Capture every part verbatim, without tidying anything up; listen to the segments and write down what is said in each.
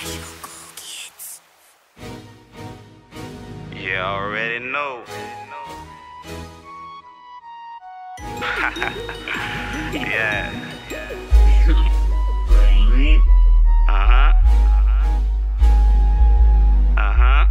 You already know. Yeah. Uh-huh. Uh-huh.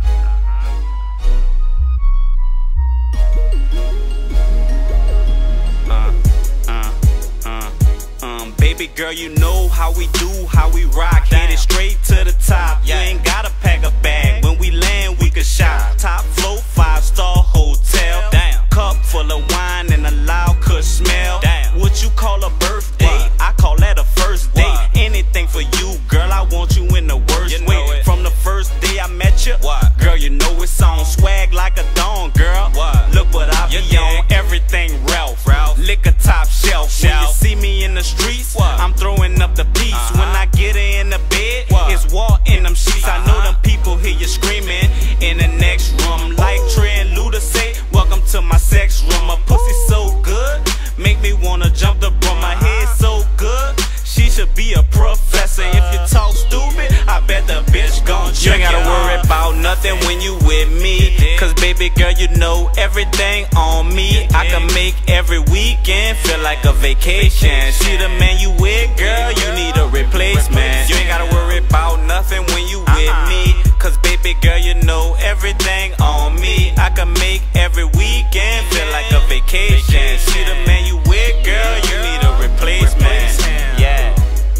Uh, uh, uh, um, baby girl, you know how we do, how we rock. Hit it straight to the top. You ain't gotta pack a bag. When we land, we can shop. Top floor, five-star hotel. Damn. Cup full of wine and a loud kush smell. Damn. What you call a birthday? What? I call that a first date. What? Anything for you, girl, I want you in the worst you way. From the first day I met you, what? Girl, you know it's on. Swag like a dawn, girl. What? Look what I be on. Everything Ralph. Ralph. Liquor top shelf. Shelf. When you see me in the streets, what? I'm throwing up the piece. Uh-huh. When I get her in the bed, what? It's war in them sheets. Uh-huh. I know them people hear you screaming in the next room. Like Trey and Luda say, welcome to my sex room. My pussy so good, make me wanna jump the broom. My head so good, she should be a professor. If you talk stupid, I bet the bitch gon' check. You ain't gotta worry about nothing when you with me. Cause baby girl, you know everything on me. I can make every weekend feel like a vacation. See the man you with, girl, you need a replacement. You ain't gotta worry about nothing when you with me. Cause baby girl, you know everything on me. I can make every weekend feel like a vacation. See the man you with, girl, you need a replacement. Yeah.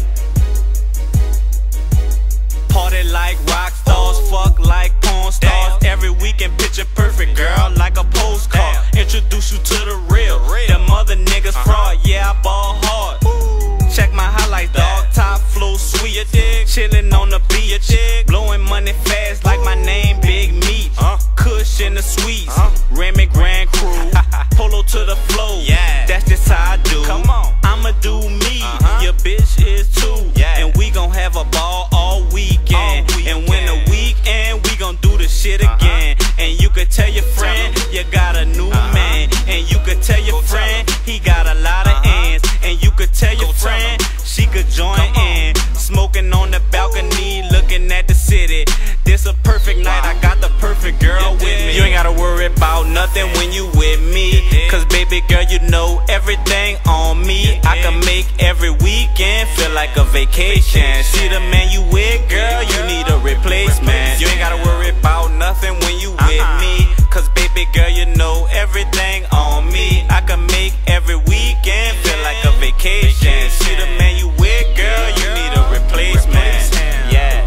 Party like rock stars, fuck like porn stars. Every weekend picture perfect, girl, like a postcard. Introduce you to the real, them other niggas fraud. Yeah, I ball hard. Check my highlights, dog. Top flow sweet, chillin' on the beach, blowing money fast like my name Big Meat. Kush in the sweets, Remy Grand Crew, polo to the flow. Yeah, that's just how I do. Come on, I'ma do me. Your bitch is too, and we gon' have a ball all weekend. And when the weekend, we gon' do the shit again. And you could tell your friend you got a new man, and you could tell your friend he got a lot of ends, and you could tell your friend she could join in. Smoking on the balcony, looking at the city. This a perfect night, I got the perfect girl with me. You ain't gotta worry about nothing when you with me. Cause baby girl, you know everything on me. I can make every weekend feel like a vacation. See the man you with, girl, you need a replacement. You ain't gotta worry about nothing when you with me. Cause baby girl, you know everything on me. I can make every weekend feel like a vacation. See the man you with, girl, you need a replacement. Yeah.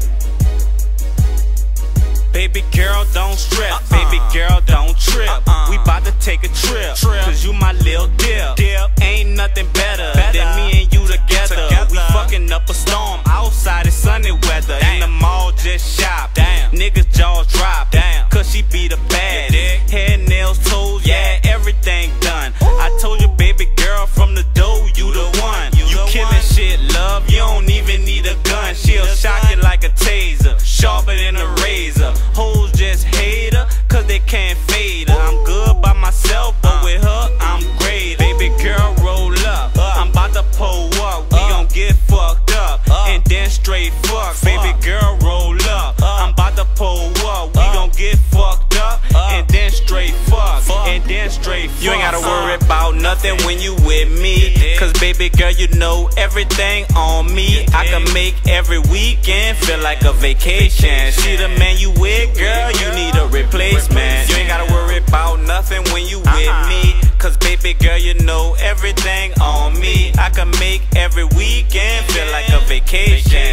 Baby girl, don't strip. Uh-uh. Baby girl, don't trip. Uh-uh. We bout to take a trip. trip. Cause you my lil' dip. dip. Ain't nothing better, better than me and you together. together. We fucking up a storm. Outside it's sunny weather. Damn. In the mall, just shop. Damn. Niggas jaws drop. Damn. Cause she be the bad. Hair, nails, toes, yeah, everything done. Ooh. I told you, baby girl, from the door, you the one. You, you killing one. Shit, love. You don't even need a gun. She'll shock you like a taser, sharper than a razor. Hoes just hate her, cause they can't fade her. I'm good by myself, but with her, I'm great. Baby girl, roll up. I'm about to pull up. We gon' get fucked up, and then straight fuck. Baby girl, roll up. I'm about to pull up. We gon' get fucked up, and then straight fuck. And then straight fuck. You ain't gotta worry about nothing when you with me. Cause baby girl, you know everything on me. I can make every weekend feel like a vacation. See the man you with, girl, you need a replacement. You ain't gotta worry about nothing when you with me. Cause baby girl, you know everything on me. I can make every weekend feel like a vacation.